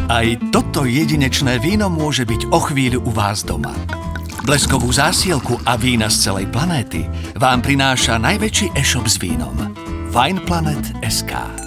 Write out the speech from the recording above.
Aj toto jedinečné víno môže byť o chvíľu u vás doma. Bleskovú zásielku a vína z celej planéty vám prináša najväčší e-shop s vínom. Wineplanet.sk